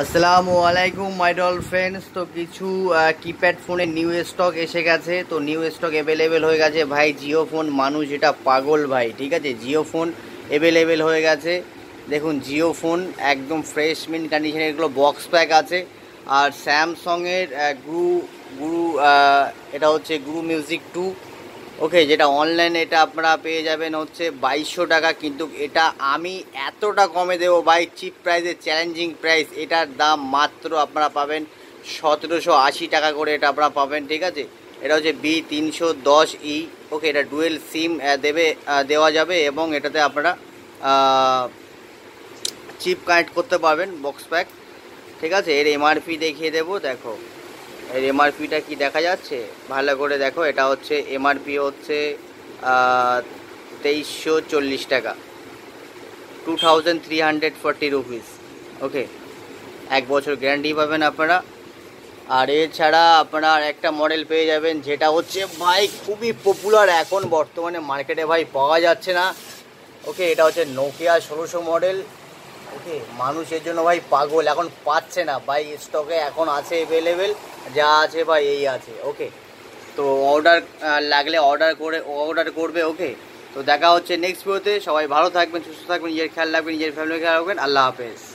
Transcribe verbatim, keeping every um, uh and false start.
আসসালামু আলাইকুম মাই doll friends. তো কিছু কিপ্যাড ফোনের নিউ স্টক এসে গেছে। তো নিউ স্টক অ্যাভেলেবেল হয়ে গেছে ভাই। জিও ফোন মানুষ এটা পাগল ভাই, ঠিক আছে। জিও ফোন অ্যাভেলেবেল হয়ে গেছে। দেখুন জিও ফোন একদম ফ্রেশ মিন কন্ডিশনে, এগুলো বক্স প্যাক আছে। আর স্যামসংয়ের গুরু গুরু এটা হচ্ছে গুরু মিউজিক টু, ওকে, যেটা অনলাইনে এটা আপনারা পেয়ে যাবেন হচ্ছে বাইশশো টাকা। কিন্তু এটা আমি এতটা কমে দেবো ভাই, চিপ প্রাইসে, চ্যালেঞ্জিং প্রাইস। এটার দাম মাত্র আপনারা পাবেন সতেরোশো আশি টাকা করে, এটা আপনারা পাবেন, ঠিক আছে। এটা হচ্ছে বি তিনশো দশ ই, ওকে। এটা ডুয়েল সিম দেবে দেওয়া যাবে এবং এটাতে আপনারা চিপ কানেক্ট করতে পারবেন, বক্স প্যাক, ঠিক আছে। এর এমআরপি দেখিয়ে দেবো, দেখো এর এমআরপিটা কি দেখা যাচ্ছে, ভালো করে দেখো। এটা হচ্ছে এমআরপি হচ্ছে তেইশশো চল্লিশ টাকা, two thousand three hundred forty rupees, okay. এক বছর গ্যারান্টি পাবেন আপনারা। আর এছাড়া আপনারা একটা মডেল পেয়ে যাবেন যেটা হচ্ছে ভাই খুবই পপুলার এখন বর্তমানে মার্কেটে ভাই, পাওয়া যাচ্ছে না, ওকে। এটা হচ্ছে নোকিয়া ষোলোশো মডেল, ওকে। মানুষ এর জন্য ভাই পাগল, এখন পাচ্ছে না ভাই, স্টকে এখন আছে অ্যাভেলেবেল, যা আছে ভাই এই আছে, ওকে। তো অর্ডার লাগলে অর্ডার করে অর্ডার করবে, ওকে। তো দেখা হচ্ছে নেক্সট ভিডিওতে। সবাই ভালো থাকবেন, সুস্থ থাকবেন, নিজের খেয়াল রাখবেন, নিজের ফ্যামিলির খেয়াল রাখবেন। আল্লাহ হাফেজ।